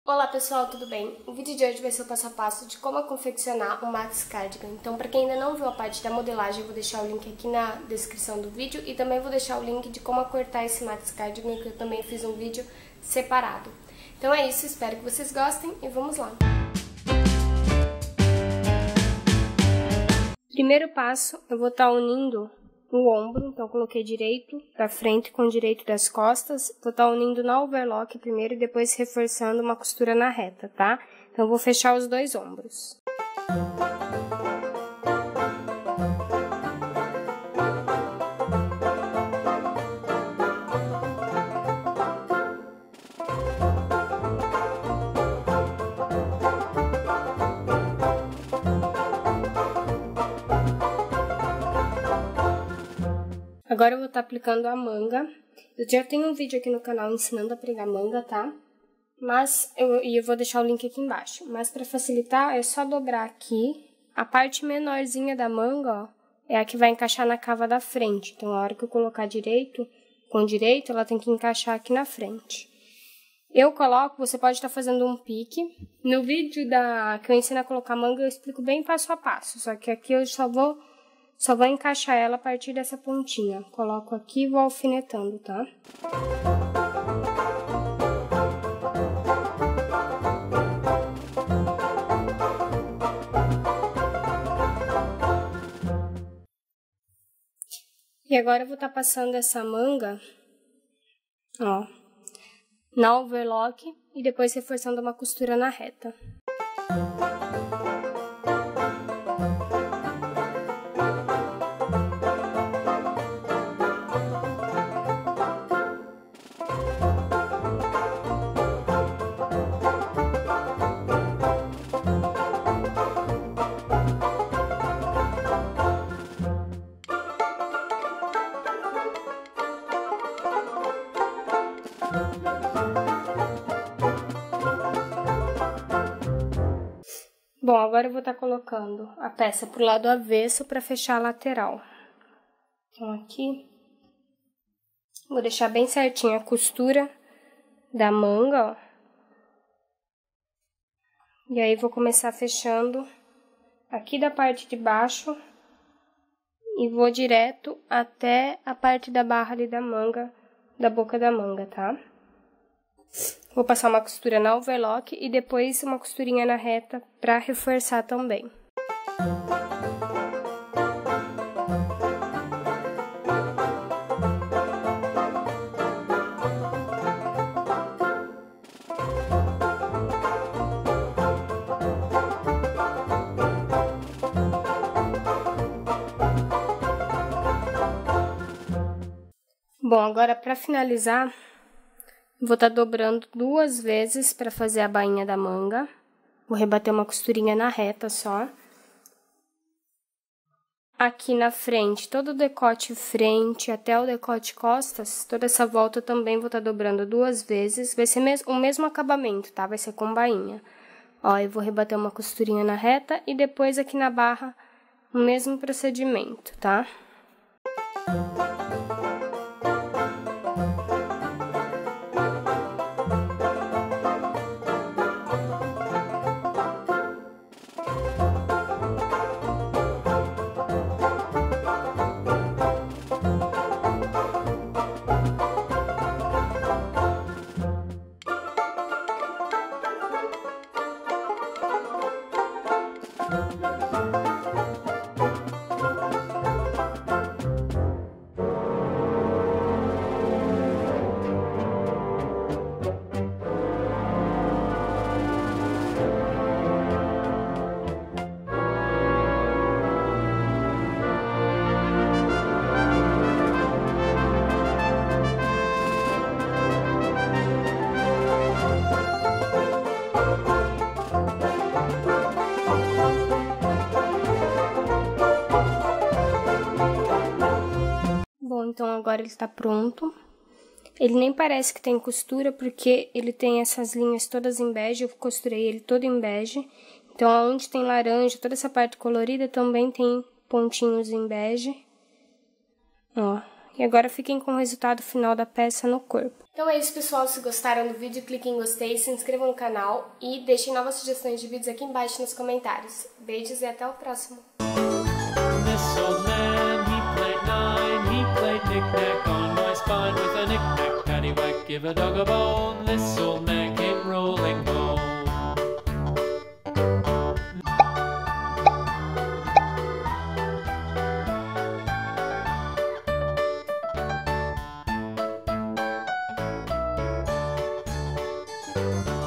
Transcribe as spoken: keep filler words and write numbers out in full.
Olá pessoal, tudo bem? O vídeo de hoje vai ser o passo a passo de como confeccionar um maxi cardigan. Então, para quem ainda não viu a parte da modelagem, eu vou deixar o link aqui na descrição do vídeo e também vou deixar o link de como acortar esse maxi cardigan, que eu também fiz um vídeo separado. Então é isso, espero que vocês gostem e vamos lá! Primeiro passo, eu vou estar unindo o ombro, então eu coloquei direito da frente com direito das costas, vou estar unindo na overlock primeiro e depois reforçando uma costura na reta, tá? Então eu vou fechar os dois ombros. Agora eu vou estar aplicando a manga. Eu já tenho um vídeo aqui no canal ensinando a pregar manga, tá? Mas eu, e eu vou deixar o link aqui embaixo. Mas para facilitar, é só dobrar aqui. A parte menorzinha da manga, ó, é a que vai encaixar na cava da frente. Então, a hora que eu colocar direito, com direito, ela tem que encaixar aqui na frente. Eu coloco, você pode estar fazendo um pique. No vídeo da, que eu ensino a colocar manga, eu explico bem passo a passo. Só que aqui eu só vou... Só vou encaixar ela a partir dessa pontinha. Coloco aqui e vou alfinetando, tá? E agora eu vou estar passando essa manga, ó, na overlock e depois reforçando uma costura na reta. Bom, agora eu vou estar colocando a peça pro lado avesso para fechar a lateral. Então, aqui, vou deixar bem certinho a costura da manga, ó. E aí, vou começar fechando aqui da parte de baixo e vou direto até a parte da barra ali da manga, da boca da manga, tá? Vou passar uma costura na overlock e depois uma costurinha na reta para reforçar também. Bom, agora para finalizar, vou estar dobrando duas vezes para fazer a bainha da manga. Vou rebater uma costurinha na reta só. Aqui na frente, todo o decote frente até o decote costas, toda essa volta também vou estar dobrando duas vezes. Vai ser o mesmo acabamento, tá? Vai ser com bainha. Ó, eu vou rebater uma costurinha na reta e depois aqui na barra o mesmo procedimento, tá? Então, agora ele está pronto. Ele nem parece que tem costura, porque ele tem essas linhas todas em bege. Eu costurei ele todo em bege. Então, onde tem laranja, toda essa parte colorida também tem pontinhos em bege. Ó, E agora fiquem com o resultado final da peça no corpo. Então é isso, pessoal. Se gostaram do vídeo, cliquem em gostei, se inscrevam no canal e deixem novas sugestões de vídeos aqui embaixo nos comentários. Beijos e até o próximo. This old man, he played nine, he played knick-knack on my spine with a knick-knack, paddywhack, give a dog a bone. This old man came rolling home. Thank you.